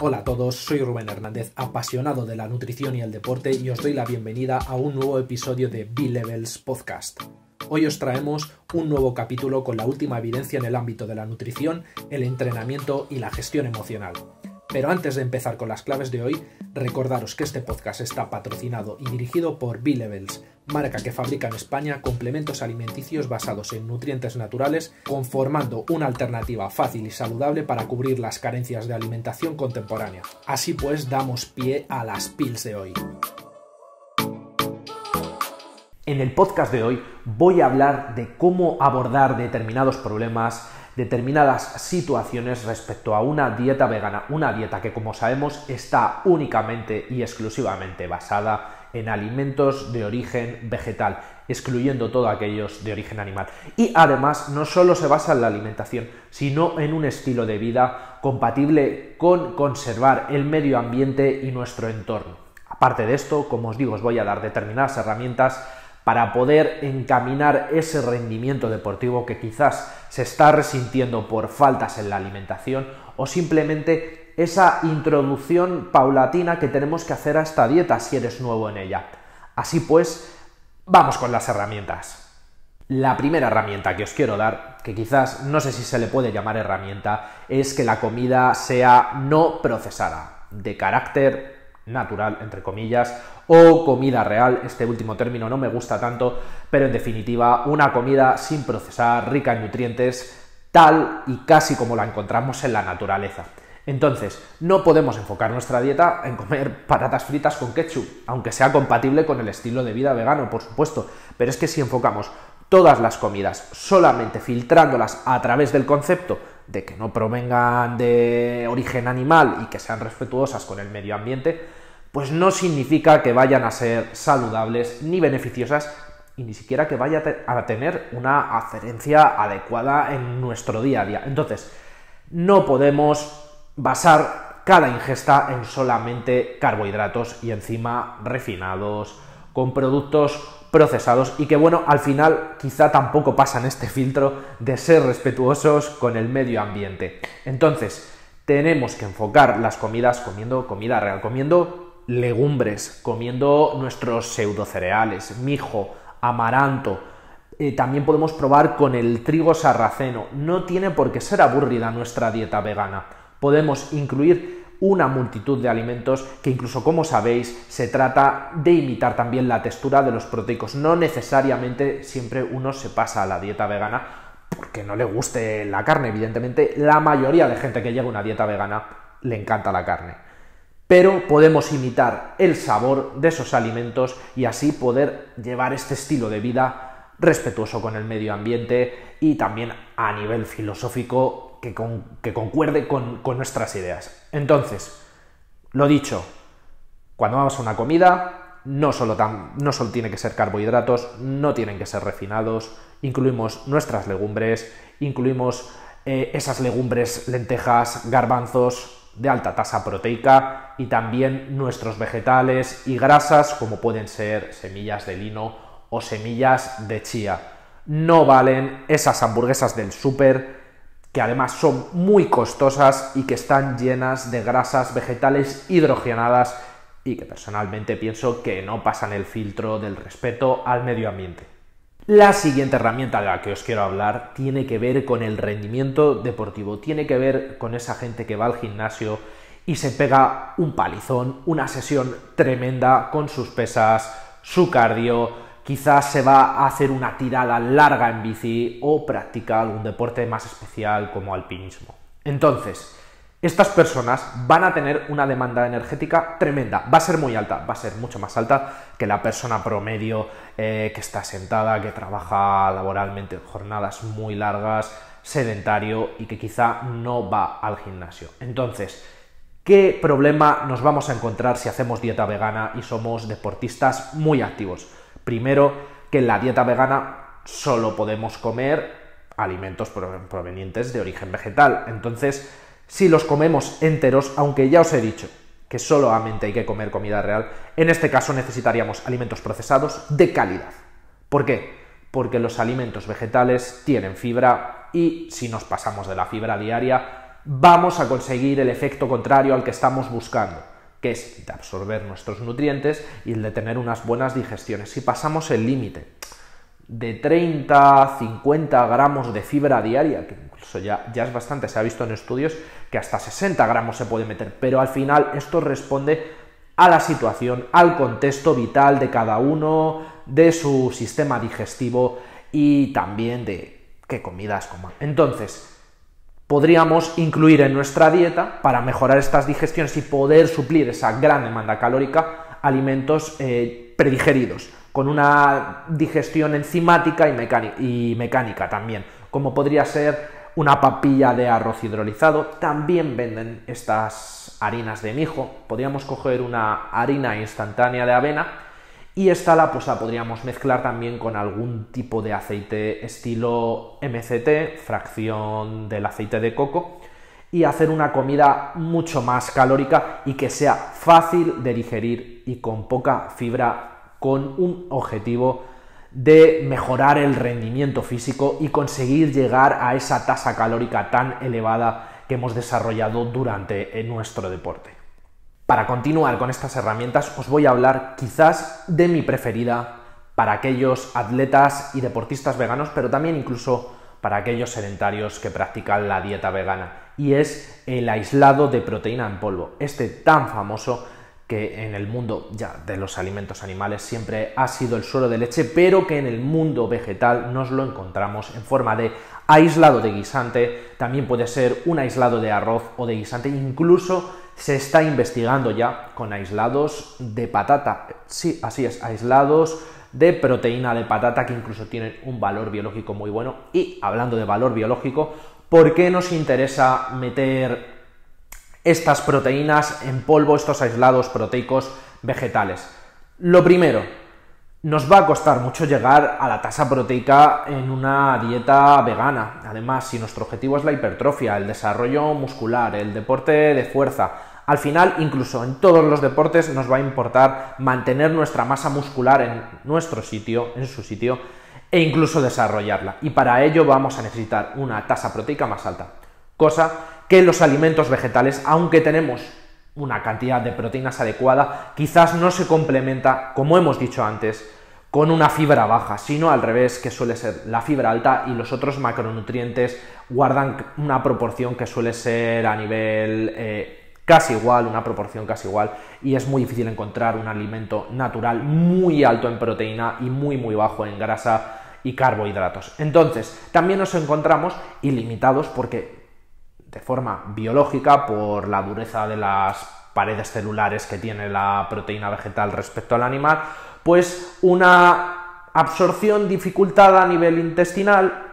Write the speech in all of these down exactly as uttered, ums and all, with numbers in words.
Hola a todos, soy Rubén Hernández, apasionado de la nutrición y el deporte, y os doy la bienvenida a un nuevo episodio de B-Levels Podcast. Hoy os traemos un nuevo capítulo con la última evidencia en el ámbito de la nutrición, el entrenamiento y la gestión emocional. Pero antes de empezar con las claves de hoy, recordaros que este podcast está patrocinado y dirigido por B-Levels, marca que fabrica en España complementos alimenticios basados en nutrientes naturales, conformando una alternativa fácil y saludable para cubrir las carencias de alimentación contemporánea. Así pues, damos pie a las pills de hoy. En el podcast de hoy voy a hablar de cómo abordar determinados problemas, determinadas situaciones respecto a una dieta vegana, una dieta que, como sabemos, está únicamente y exclusivamente basada en alimentos de origen vegetal, excluyendo todos aquellos de origen animal. Y además no solo se basa en la alimentación, sino en un estilo de vida compatible con conservar el medio ambiente y nuestro entorno. Aparte de esto, como os digo, os voy a dar determinadas herramientas para poder encaminar ese rendimiento deportivo que quizás se está resintiendo por faltas en la alimentación, o simplemente esa introducción paulatina que tenemos que hacer a esta dieta si eres nuevo en ella. Así pues, vamos con las herramientas. La primera herramienta que os quiero dar, que quizás no sé si se le puede llamar herramienta, es que la comida sea no procesada, de carácter natural, entre comillas, o comida real. Este último término no me gusta tanto, pero en definitiva una comida sin procesar, rica en nutrientes, tal y casi como la encontramos en la naturaleza. Entonces, no podemos enfocar nuestra dieta en comer patatas fritas con ketchup, aunque sea compatible con el estilo de vida vegano, por supuesto, pero es que si enfocamos todas las comidas solamente filtrándolas a través del concepto de que no provengan de origen animal y que sean respetuosas con el medio ambiente, pues no significa que vayan a ser saludables ni beneficiosas, y ni siquiera que vaya a tener una adherencia adecuada en nuestro día a día. Entonces, no podemos basar cada ingesta en solamente carbohidratos y encima refinados, con productos procesados, y que bueno, al final quizá tampoco pasan este filtro de ser respetuosos con el medio ambiente. Entonces, tenemos que enfocar las comidas comiendo comida real, comiendo legumbres, comiendo nuestros pseudocereales, mijo, amaranto. Eh, también podemos probar con el trigo sarraceno. No tiene por qué ser aburrida nuestra dieta vegana. Podemos incluir una multitud de alimentos que, incluso, como sabéis, se trata de imitar también la textura de los proteicos. No necesariamente siempre uno se pasa a la dieta vegana porque no le guste la carne. Evidentemente, la mayoría de gente que llega a una dieta vegana le encanta la carne. Pero podemos imitar el sabor de esos alimentos y así poder llevar este estilo de vida respetuoso con el medio ambiente y también a nivel filosófico que, con, que concuerde con, con nuestras ideas. Entonces, lo dicho, cuando vamos a una comida, no solo, tan, no solo tiene que ser carbohidratos, no tienen que ser refinados, incluimos nuestras legumbres, incluimos eh, esas legumbres, lentejas, garbanzos de alta tasa proteica, y también nuestros vegetales y grasas como pueden ser semillas de lino o semillas de chía. No valen esas hamburguesas del súper, que además son muy costosas y que están llenas de grasas vegetales hidrogenadas y que personalmente pienso que no pasan el filtro del respeto al medio ambiente. La siguiente herramienta de la que os quiero hablar tiene que ver con el rendimiento deportivo, tiene que ver con esa gente que va al gimnasio y se pega un palizón, una sesión tremenda con sus pesas, su cardio, quizás se va a hacer una tirada larga en bici o practica algún deporte más especial como alpinismo. Entonces, estas personas van a tener una demanda energética tremenda, va a ser muy alta, va a ser mucho más alta que la persona promedio eh, que está sentada, que trabaja laboralmente jornadas muy largas, sedentario y que quizá no va al gimnasio. Entonces, ¿qué problema nos vamos a encontrar si hacemos dieta vegana y somos deportistas muy activos? Primero, que en la dieta vegana solo podemos comer alimentos provenientes de origen vegetal. Entonces, si los comemos enteros, aunque ya os he dicho que solamente hay que comer comida real, en este caso necesitaríamos alimentos procesados de calidad. ¿Por qué? Porque los alimentos vegetales tienen fibra y si nos pasamos de la fibra diaria vamos a conseguir el efecto contrario al que estamos buscando, que es de absorber nuestros nutrientes y el de tener unas buenas digestiones. Si pasamos el límite de treinta a cincuenta gramos de fibra diaria, que incluso ya, ya es bastante, se ha visto en estudios que hasta sesenta gramos se puede meter, pero al final esto responde a la situación, al contexto vital de cada uno, de su sistema digestivo y también de qué comidas coman. Entonces, podríamos incluir en nuestra dieta, para mejorar estas digestiones y poder suplir esa gran demanda calórica, alimentos eh, predigeridos, con una digestión enzimática y mecánica, y mecánica también, como podría ser una papilla de arroz hidrolizado. También venden estas harinas de mijo. Podríamos coger una harina instantánea de avena y esta la, pues, la podríamos mezclar también con algún tipo de aceite estilo M C T, fracción del aceite de coco, y hacer una comida mucho más calórica y que sea fácil de digerir y con poca fibra, con un objetivo de mejorar el rendimiento físico y conseguir llegar a esa tasa calórica tan elevada que hemos desarrollado durante nuestro deporte. Para continuar con estas herramientas os voy a hablar quizás de mi preferida para aquellos atletas y deportistas veganos, pero también incluso para aquellos sedentarios que practican la dieta vegana, y es el aislado de proteína en polvo, este tan famoso que en el mundo ya de los alimentos animales siempre ha sido el suero de leche, pero que en el mundo vegetal nos lo encontramos en forma de aislado de guisante, también puede ser un aislado de arroz o de guisante, incluso se está investigando ya con aislados de patata, sí, así es, aislados de proteína de patata que incluso tienen un valor biológico muy bueno. Y hablando de valor biológico, ¿por qué nos interesa meter estas proteínas en polvo, estos aislados proteicos vegetales? Lo primero, nos va a costar mucho llegar a la tasa proteica en una dieta vegana. Además, si nuestro objetivo es la hipertrofia, el desarrollo muscular, el deporte de fuerza, al final, incluso en todos los deportes, nos va a importar mantener nuestra masa muscular en nuestro sitio, en su sitio, e incluso desarrollarla. Y para ello vamos a necesitar una tasa proteica más alta, cosa que los alimentos vegetales, aunque tenemos una cantidad de proteínas adecuada, quizás no se complementa, como hemos dicho antes, con una fibra baja, sino al revés, que suele ser la fibra alta, y los otros macronutrientes guardan una proporción que suele ser a nivel eh, casi igual, una proporción casi igual, y es muy difícil encontrar un alimento natural muy alto en proteína y muy muy bajo en grasa y carbohidratos. Entonces, también nos encontramos ilimitados porque de forma biológica, por la dureza de las paredes celulares que tiene la proteína vegetal respecto al animal, pues una absorción dificultada a nivel intestinal,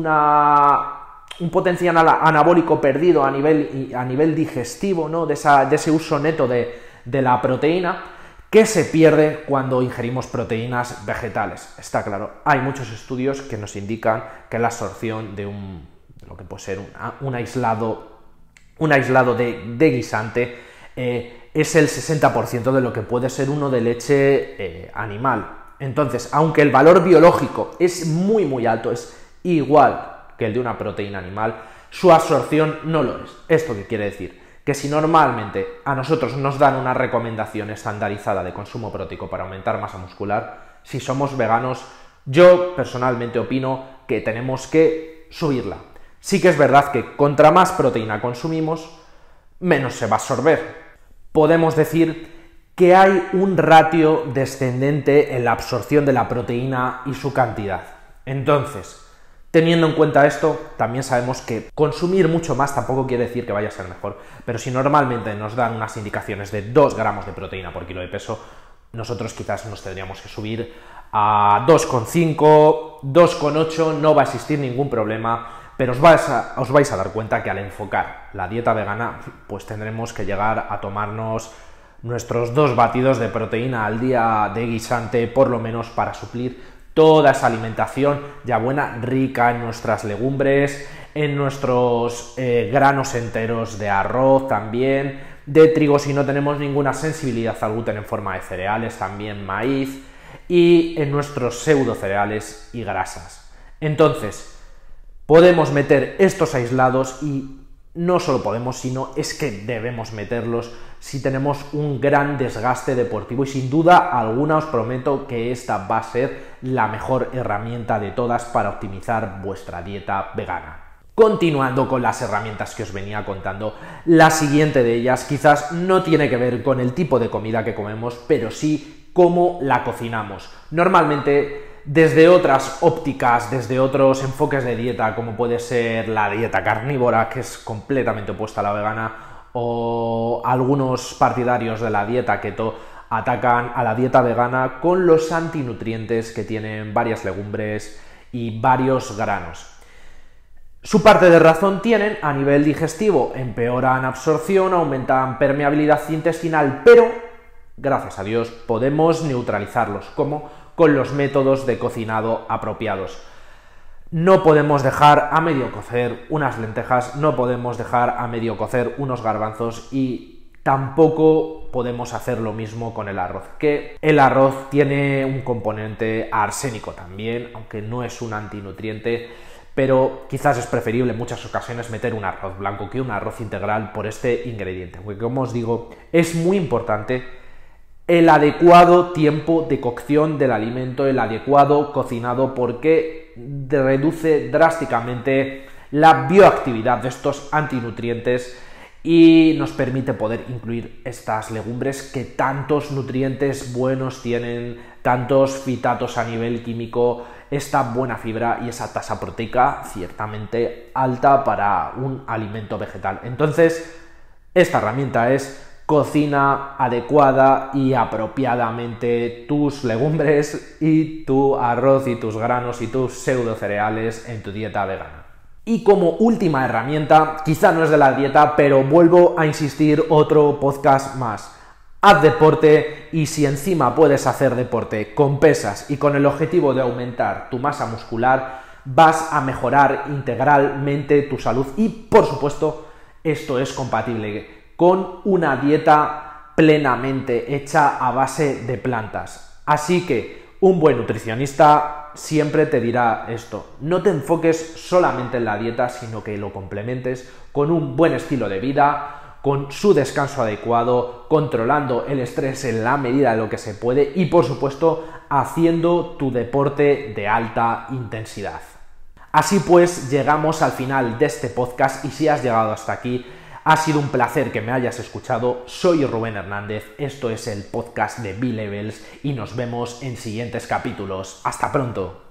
una, un potencial anabólico perdido a nivel, a nivel digestivo, ¿no? de, esa, de ese uso neto de, de la proteína, que se pierde cuando ingerimos proteínas vegetales. Está claro, hay muchos estudios que nos indican que la absorción de un lo que puede ser un, un aislado, un aislado de, de guisante eh, es el sesenta por ciento de lo que puede ser uno de leche eh, animal. Entonces, aunque el valor biológico es muy muy alto, es igual que el de una proteína animal, su absorción no lo es. ¿Esto qué quiere decir? Que si normalmente a nosotros nos dan una recomendación estandarizada de consumo proteico para aumentar masa muscular, si somos veganos, yo personalmente opino que tenemos que subirla. Sí que es verdad que contra más proteína consumimos, menos se va a absorber. Podemos decir que hay un ratio descendente en la absorción de la proteína y su cantidad. Entonces, teniendo en cuenta esto, también sabemos que consumir mucho más tampoco quiere decir que vaya a ser mejor, pero si normalmente nos dan unas indicaciones de dos gramos de proteína por kilo de peso, nosotros quizás nos tendríamos que subir a dos coma cinco, dos coma ocho, no va a existir ningún problema. Pero os vais, a, os vais a dar cuenta que al enfocar la dieta vegana, pues tendremos que llegar a tomarnos nuestros dos batidos de proteína al día de guisante, por lo menos para suplir toda esa alimentación ya buena, rica en nuestras legumbres, en nuestros eh, granos enteros de arroz también, de trigo si no tenemos ninguna sensibilidad al gluten en forma de cereales, también maíz, y en nuestros pseudo cereales y grasas. Entonces, podemos meter estos aislados y no solo podemos, sino es que debemos meterlos si tenemos un gran desgaste deportivo, y sin duda alguna os prometo que esta va a ser la mejor herramienta de todas para optimizar vuestra dieta vegana. Continuando con las herramientas que os venía contando, la siguiente de ellas quizás no tiene que ver con el tipo de comida que comemos, pero sí cómo la cocinamos. Normalmente, desde otras ópticas, desde otros enfoques de dieta, como puede ser la dieta carnívora, que es completamente opuesta a la vegana, o algunos partidarios de la dieta keto, atacan a la dieta vegana con los antinutrientes que tienen varias legumbres y varios granos. Su parte de razón tienen a nivel digestivo, empeoran absorción, aumentan permeabilidad intestinal, pero, gracias a Dios, podemos neutralizarlos, como con los métodos de cocinado apropiados. No podemos dejar a medio cocer unas lentejas, no podemos dejar a medio cocer unos garbanzos y tampoco podemos hacer lo mismo con el arroz, que el arroz tiene un componente arsénico también, aunque no es un antinutriente, pero quizás es preferible en muchas ocasiones meter un arroz blanco que un arroz integral por este ingrediente, porque como os digo, es muy importante el adecuado tiempo de cocción del alimento, el adecuado cocinado, porque reduce drásticamente la bioactividad de estos antinutrientes y nos permite poder incluir estas legumbres que tantos nutrientes buenos tienen, tantos fitatos a nivel químico, esta buena fibra y esa tasa proteica ciertamente alta para un alimento vegetal. Entonces, esta herramienta es: cocina adecuada y apropiadamente tus legumbres y tu arroz y tus granos y tus pseudo cereales en tu dieta vegana. Y como última herramienta, quizá no es de la dieta, pero vuelvo a insistir, otro podcast más. Haz deporte, y si encima puedes hacer deporte con pesas y con el objetivo de aumentar tu masa muscular, vas a mejorar integralmente tu salud y, por supuesto, esto es compatible con una dieta plenamente hecha a base de plantas. Así que un buen nutricionista siempre te dirá esto: no te enfoques solamente en la dieta, sino que lo complementes con un buen estilo de vida, con su descanso adecuado, controlando el estrés en la medida de lo que se puede y, por supuesto, haciendo tu deporte de alta intensidad. Así pues, llegamos al final de este podcast, y si has llegado hasta aquí, ha sido un placer que me hayas escuchado. Soy Rubén Hernández, esto es el podcast de B-Levels y nos vemos en siguientes capítulos. ¡Hasta pronto!